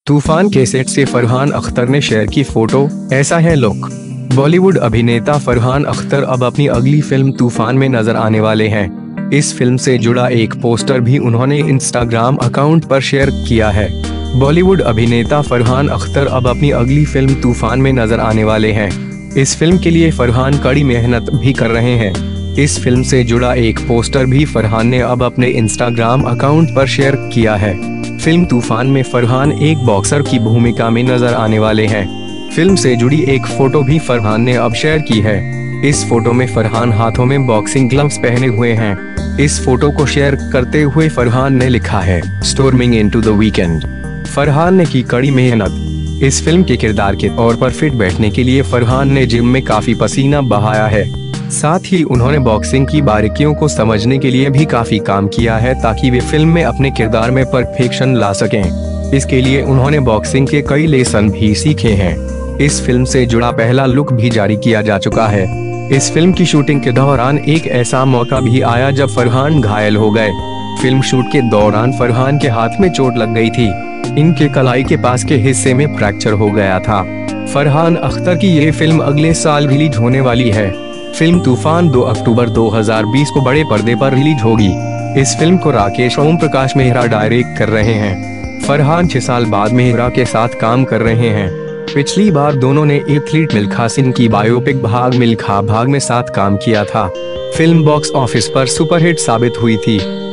तूफान के सेट से फरहान अख्तर ने शेयर की फोटो, ऐसा है लुक। बॉलीवुड अभिनेता फरहान अख्तर अब अपनी अगली फिल्म तूफान में नजर आने वाले हैं। इस फिल्म से जुड़ा एक पोस्टर भी उन्होंने इंस्टाग्राम अकाउंट पर शेयर किया है। बॉलीवुड अभिनेता फरहान अख्तर अब अपनी अगली फिल्म तूफान में नजर आने वाले हैं। इस फिल्म के लिए फरहान कड़ी मेहनत भी कर रहे हैं। इस फिल्म से जुड़ा एक पोस्टर भी फरहान ने अब अपने इंस्टाग्राम अकाउंट पर शेयर किया है। फिल्म तूफान में फरहान एक बॉक्सर की भूमिका में नजर आने वाले हैं। फिल्म से जुड़ी एक फोटो भी फरहान ने अब शेयर की है। इस फोटो में फरहान हाथों में बॉक्सिंग ग्लव्स पहने हुए हैं। इस फोटो को शेयर करते हुए फरहान ने लिखा है, storming into the weekend. Farhan ने की कड़ी मेहनत। इस फिल्म के किरदार के तौर पर फिट बैठने के लिए फरहान ने जिम में काफी पसीना बहाया है। साथ ही उन्होंने बॉक्सिंग की बारीकियों को समझने के लिए भी काफी काम किया है ताकि वे फिल्म में अपने किरदार में परफेक्शन ला सकें। इसके लिए उन्होंने बॉक्सिंग के कई लेसन भी सीखे हैं। इस फिल्म से जुड़ा पहला लुक भी जारी किया जा चुका है। इस फिल्म की शूटिंग के दौरान एक ऐसा मौका भी आया जब फरहान घायल हो गए। फिल्म शूट के दौरान फरहान के हाथ में चोट लग गई थी। इनके कलाई के पास के हिस्से में फ्रैक्चर हो गया था। फरहान अख्तर की ये फिल्म अगले साल रिलीज होने वाली है। फिल्म तूफान 2 अक्टूबर 2020 को बड़े पर्दे पर रिलीज होगी। इस फिल्म को राकेश ओम प्रकाश मेहरा डायरेक्ट कर रहे हैं। फरहान 6 साल बाद मेहरा के साथ काम कर रहे हैं। पिछली बार दोनों ने एथलीट मिल्खा सिंह की बायोपिक भाग मिल्खा भाग में साथ काम किया था। फिल्म बॉक्स ऑफिस पर सुपरहिट साबित हुई थी।